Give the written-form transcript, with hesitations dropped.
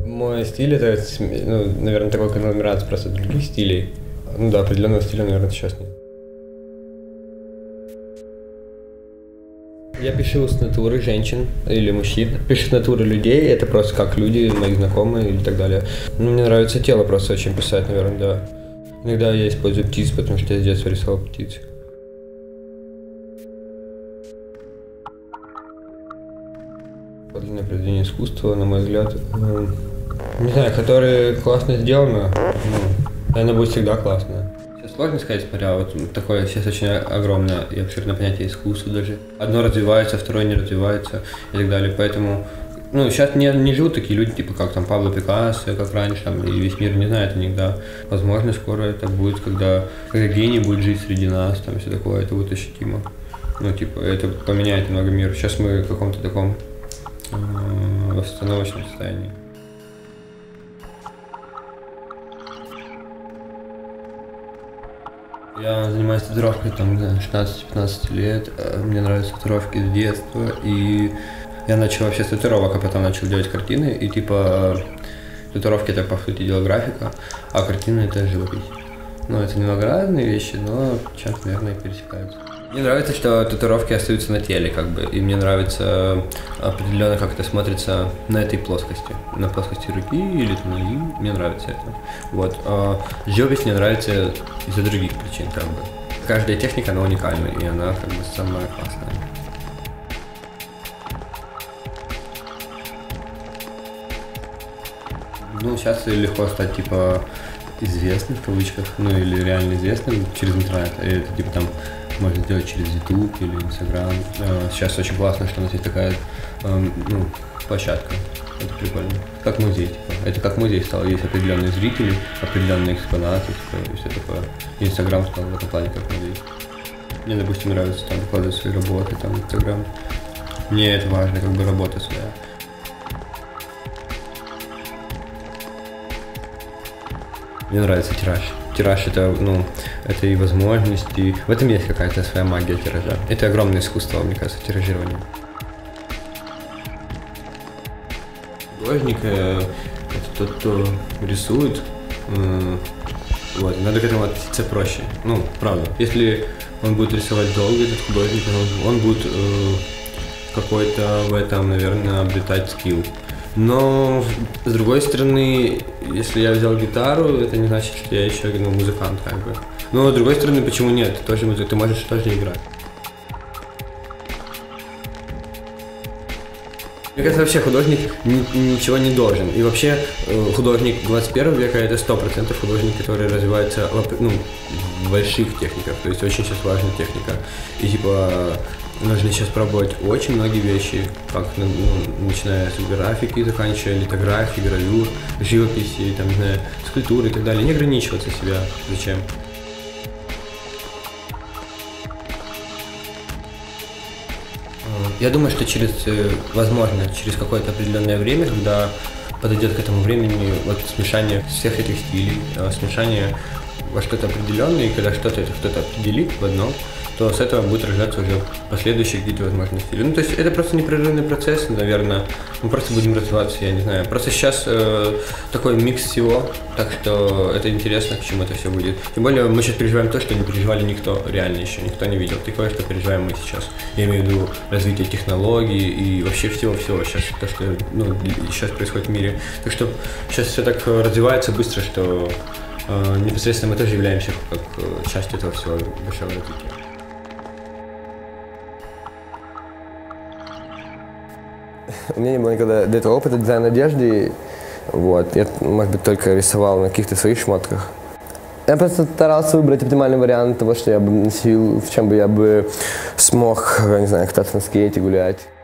Мой стиль это, ну, наверное, такой конгломерат просто других стилей. Ну да, определенного стиля, наверное, сейчас нет. Я пишу с натуры женщин или мужчин. Пишу с натуры людей, это просто как люди, мои знакомые и так далее. Ну, мне нравится тело просто очень писать, наверное, да. Иногда я использую птиц, потому что я с детства рисовал птиц. Подлинное произведение искусства, на мой взгляд, не знаю, которое классно сделано, ну, оно будет всегда классно. Сейчас сложно сказать, смотря, вот такое сейчас очень огромное и обширное понятие искусства даже. Одно развивается, второе не развивается и так далее, поэтому, ну, сейчас не живут такие люди, типа, как там Пабло Пикассо, как раньше, там, и весь мир не знает никогда. Возможно, скоро это будет, когда гений будет жить среди нас, там, все такое, это будет ощутимо. Ну, типа, это поменяет много мир. Сейчас мы в каком-то таком восстановочном состоянии. Я занимаюсь татуировкой там 16-15 лет, мне нравятся татуировки с детства, и я начал вообще с татуировок, а потом начал делать картины, и типа татуировки это по сути дела графика, а картины это живопись. Ну, это немного разные вещи, но часто, наверное, пересекаются. Мне нравится, что татуировки остаются на теле, как бы, и мне нравится определенно, как это смотрится на этой плоскости, на плоскости руки или ноги, мне нравится это. Вот. Живопись мне нравится из-за других причин, как бы. Каждая техника, она уникальна, и она, как бы, самая классная. Ну, сейчас легко стать, типа, известным, в кавычках, ну, или реально известным через интернет, и это, типа, там, можно сделать через YouTube или Instagram. Сейчас очень классно, что у нас есть такая ну, площадка. Это прикольно. Как музей, типа. Это как музей стал. Есть определенные зрители, определенные экспонаты, типа, и все такое. Инстаграм стал в этом плане как музей. Мне, допустим, нравится там выкладывать свои работы, там, в Инстаграм. Мне это важно, как бы работа своя. Мне нравится тираж. Тираж это, ну, это и возможности. В этом есть какая-то своя магия тиража. Это огромное искусство, мне кажется, тиражирования. Художник это тот, кто рисует. Вот, надо к этому относиться проще. Ну, правда. Если он будет рисовать долго, этот художник, он будет какой-то в этом, наверное, обретать скилл. Но, с другой стороны, если я взял гитару, это не значит, что я еще, ну, музыкант, как бы. Но, с другой стороны, почему нет? Ты можешь тоже играть. Мне кажется, вообще художник ничего не должен. И вообще художник 21 века это 100% художник, который развивается, ну, в больших техниках. То есть очень сейчас важна техника. И типа нужно сейчас пробовать очень многие вещи, как, ну, начиная с графики, заканчивая литографией, гравюр, живописи, там, не знаю, скульптуры и так далее. Не ограничиваться себя. Зачем? Я думаю, что возможно, через какое-то определенное время, когда подойдет к этому времени вот смешание всех этих стилей, смешание во что-то определенное, и когда что-то кто-то определит в одном, то с этого будет рождаться уже последующие какие-то возможные стили. Ну, то есть это просто непрерывный процесс, наверное, мы просто будем развиваться, я не знаю. Просто сейчас такой микс всего, так что это интересно, к чему это все будет. Тем более мы сейчас переживаем то, что не переживали никто, реально еще никто не видел. Такое, что переживаем мы сейчас. Я имею в виду развитие технологий и вообще всего-всего сейчас, то, что, ну, сейчас происходит в мире. Так что сейчас все так развивается быстро, что непосредственно мы тоже являемся как частью этого всего большого развития. У меня не было никогда до этого опыта дизайна одежды, вот. Я, может быть, только рисовал на каких-то своих шмотках. Я просто старался выбрать оптимальный вариант того, что я бы носил, в чем бы я бы смог, не знаю, кататься на скейте, гулять.